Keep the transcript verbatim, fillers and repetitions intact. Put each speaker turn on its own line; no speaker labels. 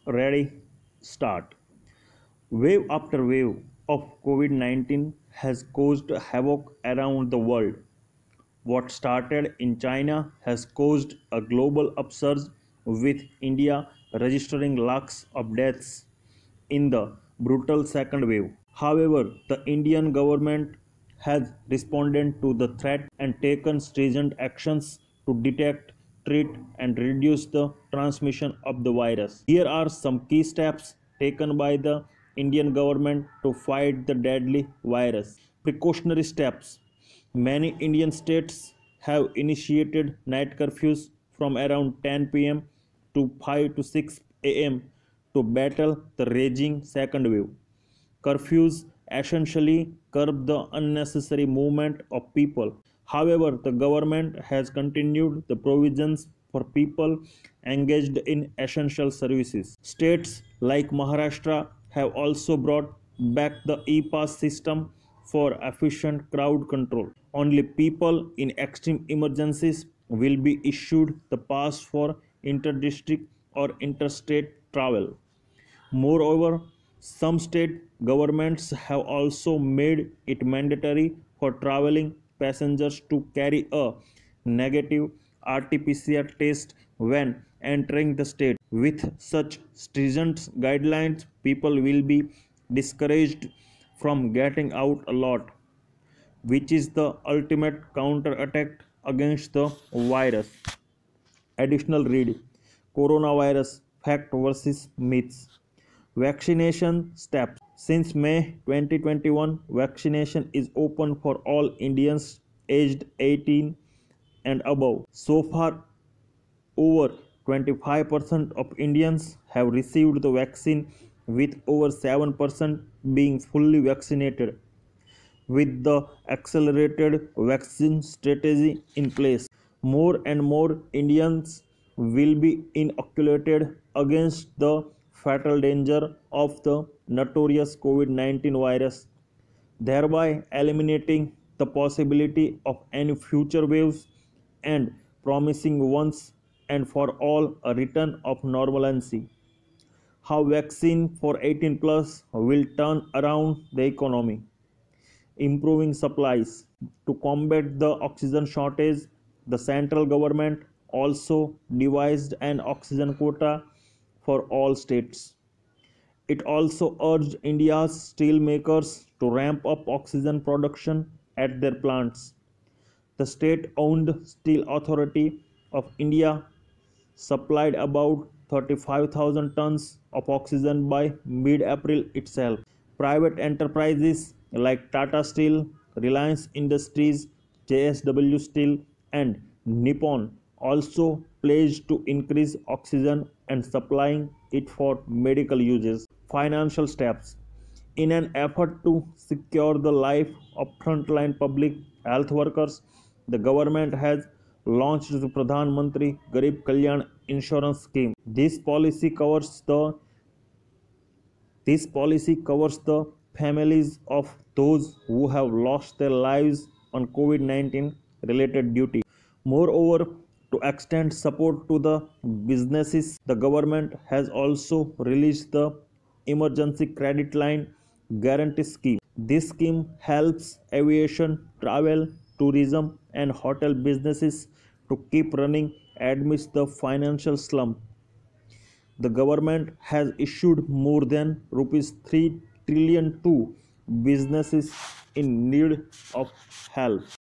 ready, start. Wave after wave of COVID nineteen has caused havoc around the world. What started in China has caused a global upsurge, with India registering lakhs of deaths in the brutal second wave. However, the Indian government has responded to the threat and taken stringent actions to detect, treat, and reduce the transmission of the virus. Here are some key steps taken by the Indian government to fight the deadly virus. Precautionary steps. Many Indian states have initiated night curfews from around ten p m to five to six a m to battle the raging second wave. Curfews essentially curb the unnecessary movement of people. However, the government has continued the provisions for people engaged in essential services. States like Maharashtra have also brought back the e-pass system for efficient crowd control. Only people in extreme emergencies will be issued the pass for interdistrict or interstate travel. Moreover, some state governments have also made it mandatory for traveling passengers to carry a negative R T P C R test when entering the state. With such stringent guidelines, people will be discouraged from getting out a lot, which is the ultimate counterattack against the virus. Additional read: Coronavirus Fact versus Myths. Vaccination steps. Since May twenty twenty-one, vaccination is open for all Indians aged eighteen and above. So far, over twenty-five percent of Indians have received the vaccine, with over seven percent being fully vaccinated. With the accelerated vaccine strategy in place, more and more Indians will be inoculated against the fatal danger of the notorious COVID nineteen virus, thereby eliminating the possibility of any future waves and promising once and for all a return of normalcy. How vaccine for eighteen plus will turn around the economy. Improving supplies. To combat the oxygen shortage, the central government also devised an oxygen quota for all states. It also urged India's steel makers to ramp up oxygen production at their plants. The state-owned Steel Authority of India supplied about thirty-five thousand tons of oxygen by mid-April itself. Private enterprises like Tata Steel, Reliance Industries, J S W Steel, and Nippon also pledged to increase oxygen and supplying it for medical uses. Financial steps. In an effort to secure the life of frontline public health workers, the government has launched the Pradhan Mantri Garib Kalyan Insurance Scheme. This policy covers the this policy covers the families of those who have lost their lives on COVID nineteen related duty. Moreover, to extend support to the businesses, the government has also released the Emergency Credit Line Guarantee Scheme. This scheme helps aviation, travel, tourism, and hotel businesses to keep running amidst the financial slump. The government has issued more than rupees three trillion to businesses in need of help.